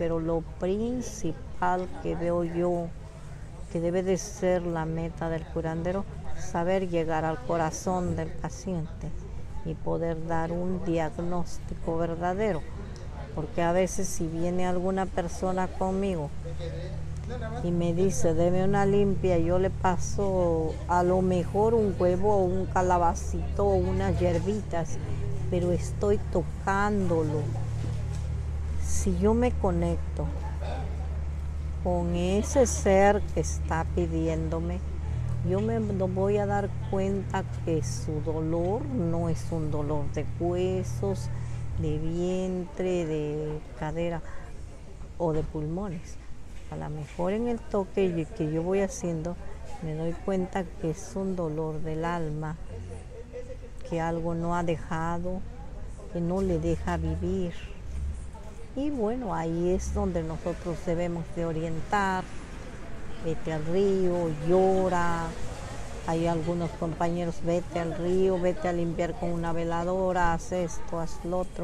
pero lo principal que veo yo que debe de ser la meta del curandero, saber llegar al corazón del paciente y poder dar un diagnóstico verdadero, porque a veces si viene alguna persona conmigo y me dice, deme una limpia, yo le paso a lo mejor un huevo, un calabacito, unas hierbitas, pero estoy tocándolo. Si yo me conecto con ese ser que está pidiéndome, yo me voy a dar cuenta que su dolor no es un dolor de huesos, de vientre, de cadera o de pulmones. A lo mejor en el toque que yo voy haciendo me doy cuenta que es un dolor del alma, que algo no ha dejado, que no le deja vivir. Y bueno, ahí es donde nosotros debemos de orientar. Vete al río, llora. Hay algunos compañeros, vete al río, vete a limpiar con una veladora, haz esto, haz lo otro.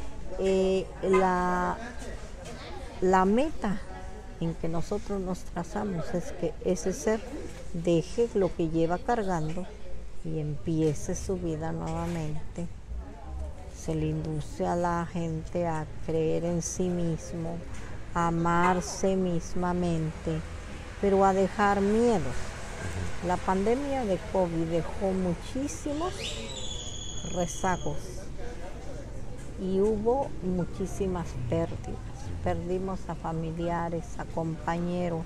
La meta en que nosotros nos trazamos es que ese ser deje lo que lleva cargando y empiece su vida nuevamente. Se le induce a la gente a creer en sí mismo, a amarse mismamente, pero a dejar miedos. La pandemia de COVID dejó muchísimos rezagos y hubo muchísimas pérdidas. Perdimos a familiares, a compañeros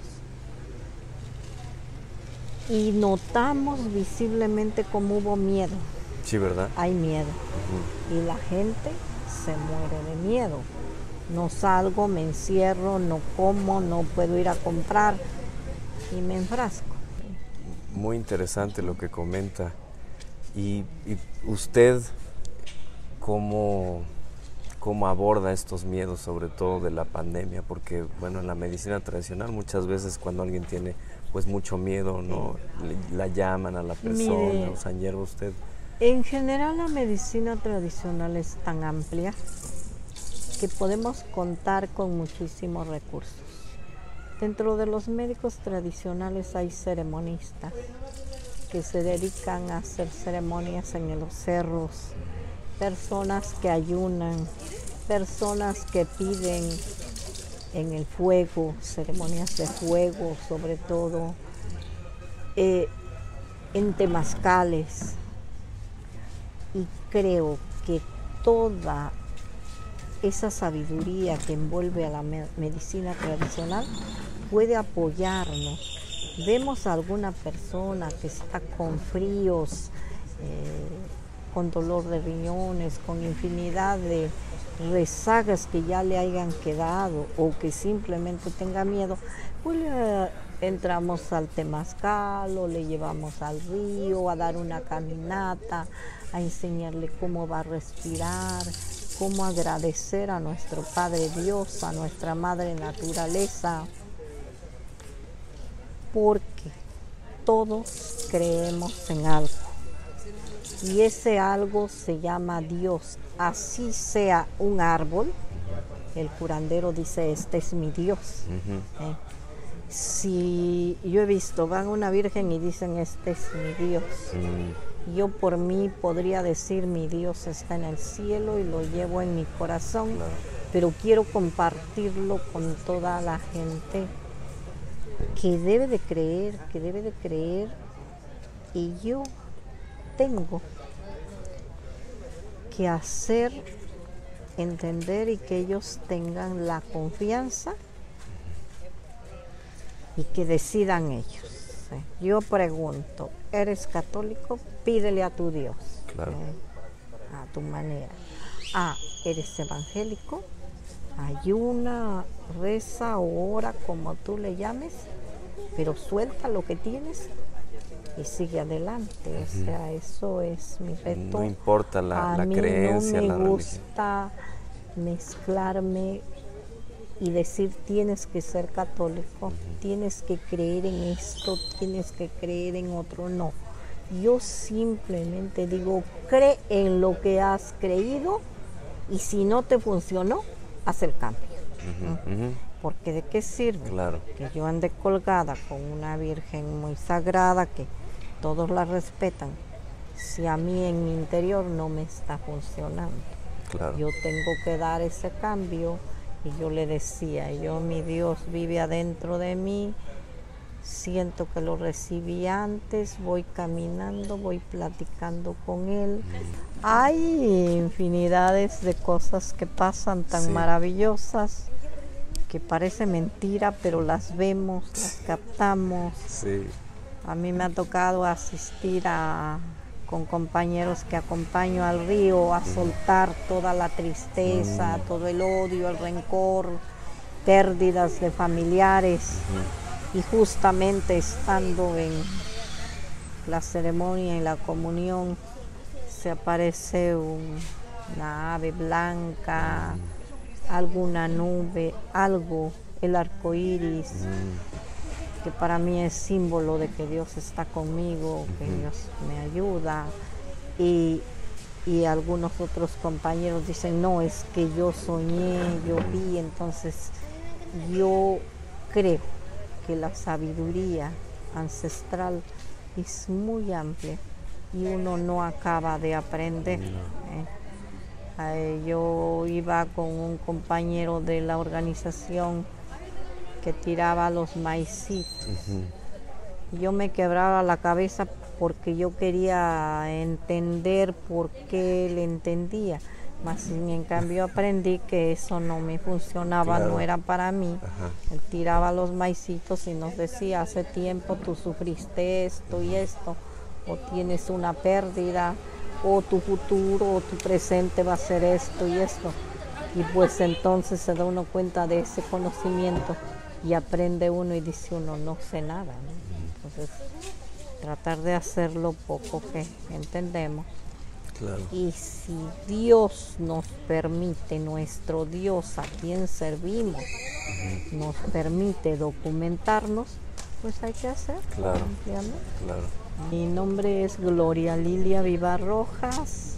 y notamos visiblemente cómo hubo miedo. Sí, ¿verdad? Hay miedo. Y la gente se muere de miedo. No salgo, me encierro, no como, no puedo ir a comprar y me enfrasco. Muy interesante lo que comenta. Y usted, ¿cómo aborda estos miedos, sobre todo de la pandemia? Porque, bueno, en la medicina tradicional muchas veces cuando alguien tiene pues mucho miedo, ¿no? La llaman a la persona, usan hierba. Usted... En general la medicina tradicional es tan amplia que podemos contar con muchísimos recursos. Dentro de los médicos tradicionales hay ceremonistas que se dedican a hacer ceremonias en los cerros, personas que ayunan, personas que piden en el fuego, ceremonias de fuego sobre todo, en temazcales. Y creo que toda esa sabiduría que envuelve a la medicina tradicional puede apoyarnos. Vemos a alguna persona que está con fríos, con dolor de riñones, con infinidad de rezagas que ya le hayan quedado o que simplemente tenga miedo, pues entramos al temazcal o le llevamos al río a dar una caminata, a enseñarle cómo va a respirar, cómo agradecer a nuestro Padre Dios, a nuestra Madre Naturaleza, porque todos creemos en algo y ese algo se llama Dios. Así sea un árbol, el curandero dice, este es mi Dios. Si yo he visto, van a una virgen y dicen, este es mi Dios. Yo por mí podría decir, mi Dios está en el cielo y lo llevo en mi corazón, claro, pero quiero compartirlo con toda la gente que debe de creer, y yo tengo que hacer entender y que ellos tengan la confianza y que decidan ellos. Yo pregunto, ¿eres católico? Pídele a tu Dios, claro, a tu manera. ¿Eres evangélico? Ayuna, reza o ora, como tú le llames, pero suelta lo que tienes y sigue adelante. O sea, eso es mi reto. No importa la creencia, no me la religión. gusta mezclarme y decir, tienes que ser católico, tienes que creer en esto, tienes que creer en otro. No, yo simplemente digo, cree en lo que has creído y si no te funcionó, haz el cambio. Porque ¿de qué sirve? Claro. Que yo ande colgada con una virgen muy sagrada que todos la respetan, si a mí en mi interior no me está funcionando. Claro. Yo tengo que dar ese cambio. Y yo le decía, mi Dios vive adentro de mí, siento que lo recibí antes, voy caminando, voy platicando con Él. Hay infinidades de cosas que pasan tan maravillosas, que parece mentira, pero las vemos, las captamos. Sí. A mí me ha tocado asistir con compañeros que acompaño al río a soltar toda la tristeza, todo el odio, el rencor, pérdidas de familiares. Y justamente estando en la ceremonia y la comunión, se aparece una ave blanca, alguna nube, algo, el arco iris, que para mí es símbolo de que Dios está conmigo, que Dios me ayuda. Y algunos otros compañeros dicen, no, es que yo soñé, yo vi. Entonces yo creo que la sabiduría ancestral es muy amplia y uno no acaba de aprender. Yo iba con un compañero de la organización que tiraba los maicitos. Yo me quebraba la cabeza porque yo quería entender por qué él entendía, mas en cambio aprendí que eso no me funcionaba, no era para mí. Él tiraba los maicitos y nos decía, hace tiempo tú sufriste esto y esto, o tienes una pérdida, o tu futuro o tu presente va a ser esto y esto. Y pues entonces se da uno cuenta de ese conocimiento y aprende uno y dice uno, no sé nada, ¿no? Entonces, tratar de hacer lo poco que entendemos. Claro. Y si Dios nos permite, nuestro Dios a quien servimos, nos permite documentarnos, pues hay que hacer. Claro, claro. Mi nombre es Gloria Lilia Vivar Rojas.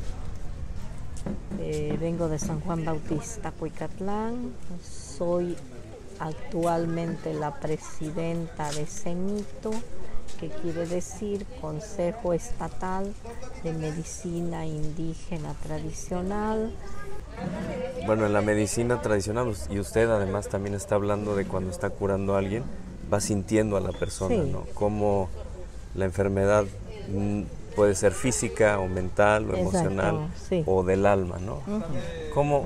Vengo de San Juan Bautista, Cuicatlán. Soy actualmente la presidenta de CENITO, que quiere decir Consejo Estatal de Medicina Indígena Tradicional. Bueno, en la medicina tradicional, y usted además también está hablando de cuando está curando a alguien, va sintiendo a la persona, ¿no? Cómo la enfermedad puede ser física o mental o emocional o del alma, ¿no? ¿Cómo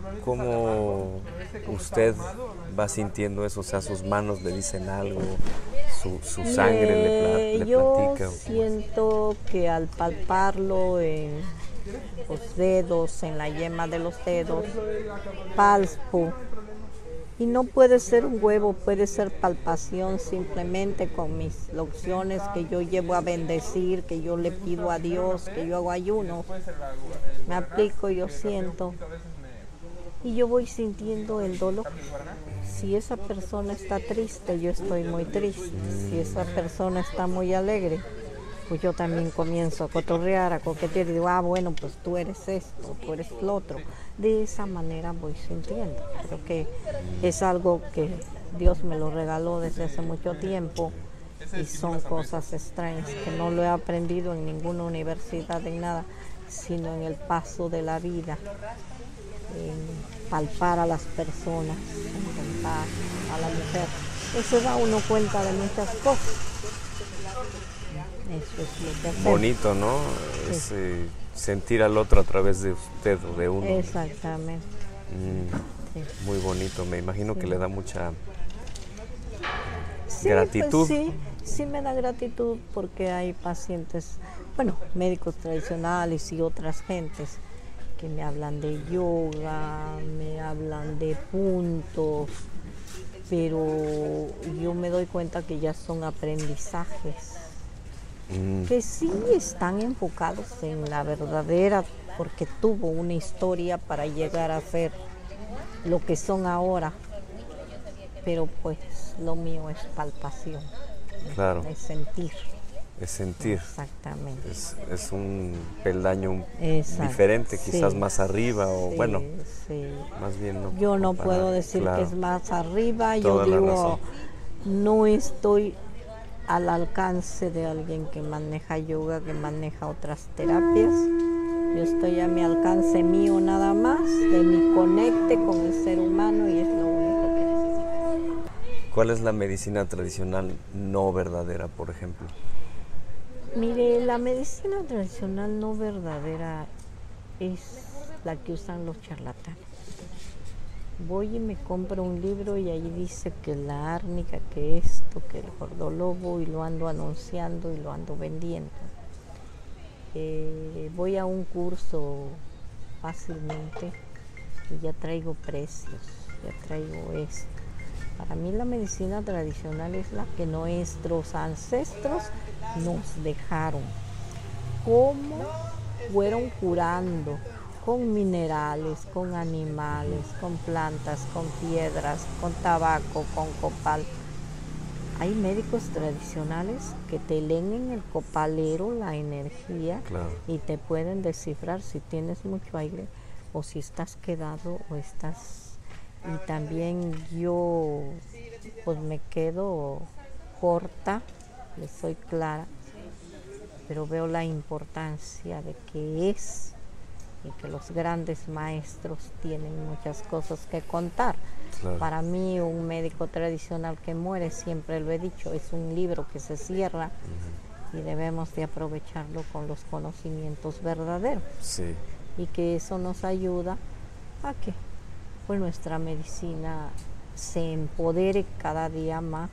usted va sintiendo eso? O sea, sus manos le dicen algo, su sangre le platica. Yo siento que al palparlo en los dedos, en la yema de los dedos, palpo. Y no puede ser un huevo, puede ser palpación simplemente con mis lociones que yo llevo a bendecir, que yo le pido a Dios, que yo hago ayuno. Me aplico, yo siento. Y yo voy sintiendo el dolor. Si esa persona está triste, yo estoy muy triste. Si esa persona está muy alegre, pues yo también comienzo a cotorrear, a coquetear y digo, bueno, pues tú eres esto, tú eres lo otro. De esa manera voy sintiendo. Creo que es algo que Dios me lo regaló desde hace mucho tiempo y son cosas extrañas que no lo he aprendido en ninguna universidad, en nada, sino en el paso de la vida, en palpar a las personas, en palpar a la mujer. Eso da uno cuenta de muchas cosas. Eso es lo que hacemos. Bonito, ¿no? Sí. Es sentir al otro a través de usted o de uno. Exactamente. Sí. Muy bonito, me imagino que le da mucha gratitud. Pues sí me da gratitud porque hay pacientes, bueno, médicos tradicionales y otras gentes que me hablan de yoga, me hablan de puntos, pero yo me doy cuenta que ya son aprendizajes que sí están enfocados en la verdadera, porque tuvo una historia para llegar a ser lo que son ahora, pero pues lo mío es palpación, claro. Es sentir. es sentir. Exactamente. Es un peldaño Exacto. diferente, quizás Sí, más arriba o sí, bueno, sí. más bien no Yo no comparar, puedo decir claro, que es más arriba, yo toda la digo, razón. no estoy al alcance de alguien que maneja yoga, que maneja otras terapias. Yo estoy a mi alcance mío nada más, de mi conecte con el ser humano y es lo único que necesito. ¿Cuál es la medicina tradicional no verdadera, por ejemplo? Mire, la medicina tradicional no verdadera es la que usan los charlatanes. Voy y me compro un libro y ahí dice que la árnica, que esto, que el gordolobo, y lo ando anunciando y lo ando vendiendo. Voy a un curso fácilmente y ya traigo precios, ya traigo esto. Para mí la medicina tradicional es la que nuestros ancestros nos dejaron, cómo fueron curando con minerales, con animales, con plantas, con piedras, con tabaco, con copal. Hay médicos tradicionales que te leen en el copalero la energía, Claro. y te pueden descifrar si tienes mucho aire o si estás quedado o estás... Y también yo pues me quedo corta, le soy clara, pero veo la importancia de que es y que los grandes maestros tienen muchas cosas que contar. Claro. Para mí un médico tradicional que muere, siempre lo he dicho, es un libro que se cierra y debemos de aprovecharlo con los conocimientos verdaderos. Sí. Y que eso nos ayuda a que pues nuestra medicina se empodere cada día más,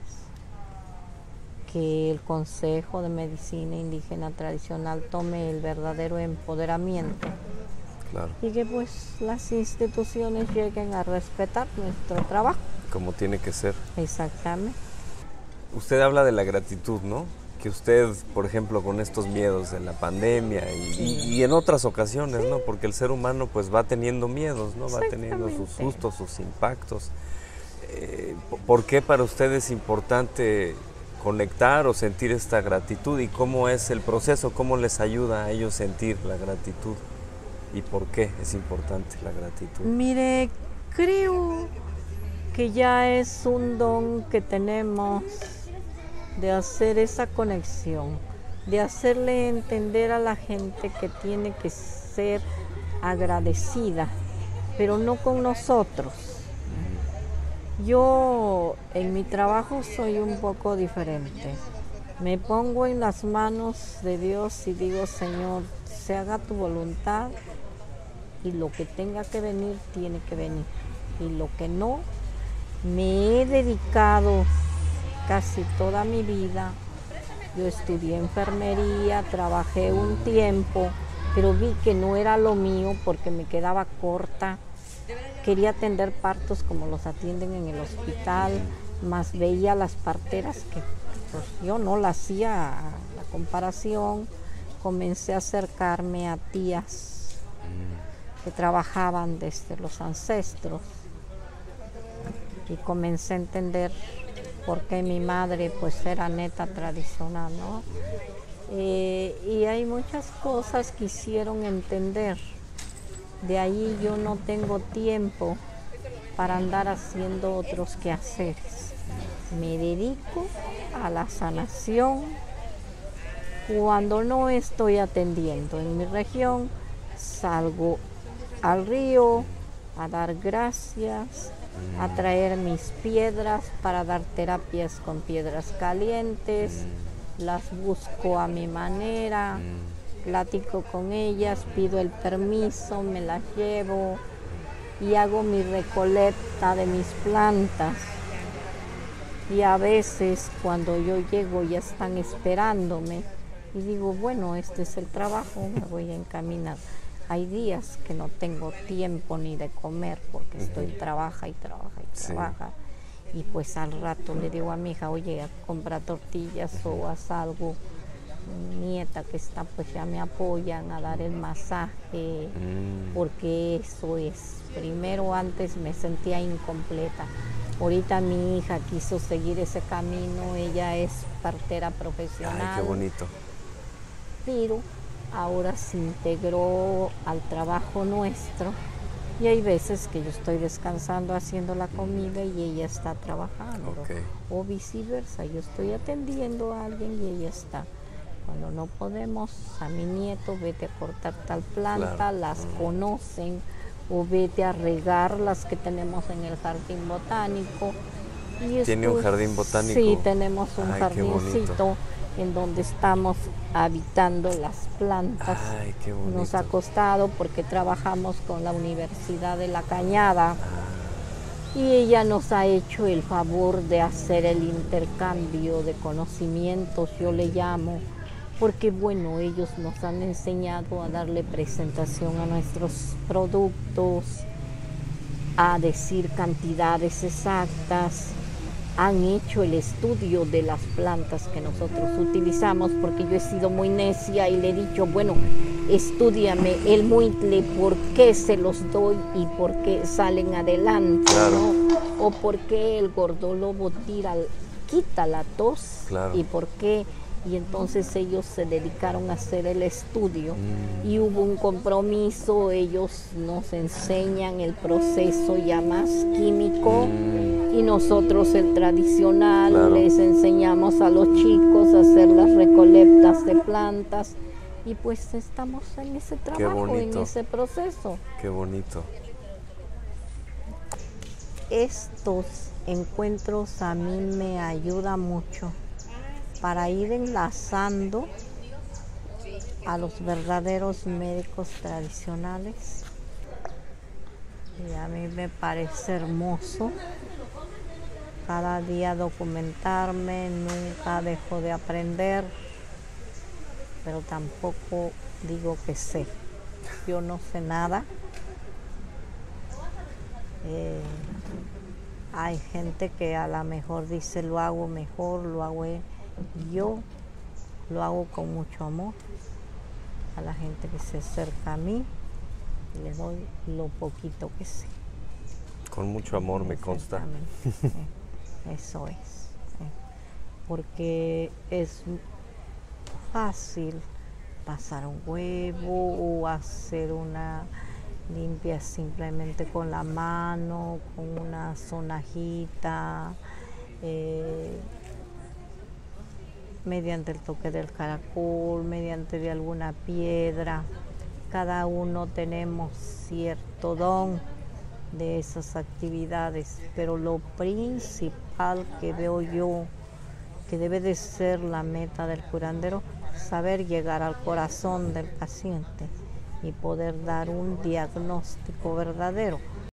que el Consejo de Medicina Indígena Tradicional tome el verdadero empoderamiento. Claro. Y que pues las instituciones lleguen a respetar nuestro trabajo. Como tiene que ser. Exactamente. Usted habla de la gratitud, ¿no? Que usted, por ejemplo, con estos miedos de la pandemia y en otras ocasiones, ¿no? Porque el ser humano pues va teniendo miedos, ¿no? Va teniendo sus sustos, sus impactos. ¿Por qué para usted es importante conectar o sentir esta gratitud? ¿Y cómo es el proceso? ¿Cómo les ayuda a ellos sentir la gratitud? ¿Y por qué es importante la gratitud? Mire, creo que ya es un don que tenemos de hacer esa conexión, de hacerle entender a la gente que tiene que ser agradecida, pero no con nosotros. Yo en mi trabajo soy un poco diferente. Me pongo en las manos de Dios y digo, Señor, se haga tu voluntad y lo que tenga que venir, tiene que venir. Y lo que no, me he dedicado casi toda mi vida. Yo estudié enfermería, trabajé un tiempo, pero vi que no era lo mío porque me quedaba corta. Quería atender partos como los atienden en el hospital, más veía las parteras que pues, yo no la hacía la comparación. Comencé a acercarme a tías que trabajaban desde los ancestros y comencé a entender por qué mi madre pues era neta tradicional, ¿no? Y hay muchas cosas que hicieron entender. De ahí yo no tengo tiempo para andar haciendo otros quehaceres. Me dedico a la sanación cuando no estoy atendiendo en mi región. Salgo al río a dar gracias, a traer mis piedras para dar terapias con piedras calientes, las busco a mi manera, platico con ellas, pido el permiso, me las llevo y hago mi recolecta de mis plantas. Y a veces cuando yo llego ya están esperándome y digo, bueno, este es el trabajo, me voy a encaminar. Hay días que no tengo tiempo ni de comer porque estoy trabaja y trabaja. Y pues al rato le digo a mi hija, oye, compra tortillas o haz algo. Mi nieta que está pues ya me apoyan a dar el masaje, porque eso es. Primero antes me sentía incompleta. Ahorita mi hija quiso seguir ese camino, ella es partera profesional. Ay, qué bonito. Pero ahora se integró al trabajo nuestro y hay veces que yo estoy descansando haciendo la comida y ella está trabajando. Okay. O viceversa, yo estoy atendiendo a alguien y ella está. Cuando no podemos, a mi nieto, vete a cortar tal planta, Claro. las conocen, o vete a regar las que tenemos en el jardín botánico. Y ¿Tiene un jardín botánico? Sí, tenemos un Ay, jardincito en donde estamos habitando las plantas. Ay, qué bonito. Nos ha costado porque trabajamos con la Universidad de La Cañada y ella nos ha hecho el favor de hacer el intercambio de conocimientos, yo le llamo, porque bueno, ellos nos han enseñado a darle presentación a nuestros productos, a decir cantidades exactas, han hecho el estudio de las plantas que nosotros utilizamos, porque yo he sido muy necia y le he dicho, bueno, estúdiame el muitle, por qué se los doy y por qué salen adelante, claro, ¿no? O por qué el gordolobo quita la tos, claro, y por qué. Y entonces ellos se dedicaron a hacer el estudio y hubo un compromiso, ellos nos enseñan el proceso ya más químico y nosotros el tradicional, claro, les enseñamos a los chicos a hacer las recolectas de plantas y pues estamos en ese trabajo, en ese proceso. Qué bonito. Estos encuentros a mí me ayudan mucho para ir enlazando a los verdaderos médicos tradicionales. Y a mí me parece hermoso cada día documentarme, nunca dejo de aprender, pero tampoco digo que sé. Yo no sé nada. Hay gente que a lo mejor dice lo hago mejor, lo hago. Yo lo hago con mucho amor a la gente que se acerca a mí y le doy lo poquito que sé. Con mucho amor, me consta. Eso es. Porque es fácil pasar un huevo o hacer una limpia simplemente con la mano, con una sonajita, mediante el toque del caracol, mediante de alguna piedra. Cada uno tenemos cierto don de esas actividades, pero lo principal que veo yo que debe de ser la meta del curandero, saber llegar al corazón del paciente y poder dar un diagnóstico verdadero.